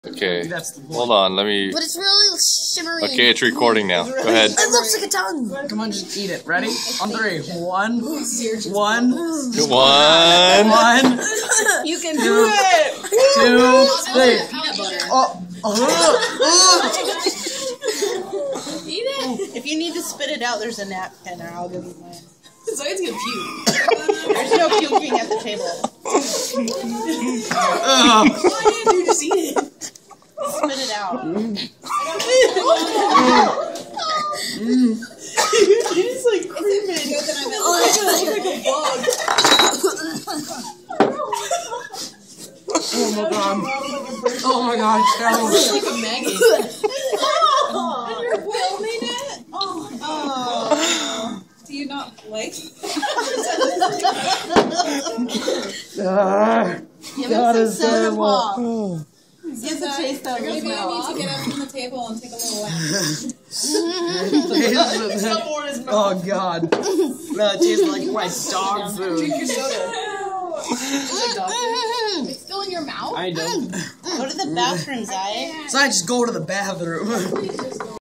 Okay. That's the point. Hold on, let me... But it's really shimmery. Okay, it's recording now. Go ahead. It looks like a tongue. Come on, just eat it. Ready? On 3. 1. 1. 1. You can do it. 2. 3. Peanut butter. Eat it. If you need to spit it out, there's a napkin, or I'll give you mine. Zoe's gonna puke. There's no puking at the table. Why did you just eat it? Spit it out. It's like creeping. Oh my god. Oh my god, it's terrible. It's like a maggot. And you're filming it? Oh. Do you not like? God is terrible. Give the taste out of Maybe his I mouth. need to get up from the table and take a little lap. Oh god. No, it tastes like my dog food. Drink your soda. Is it dog food? It's still in your mouth? I don't. Go to the bathroom, Zai. So I just go to the bathroom.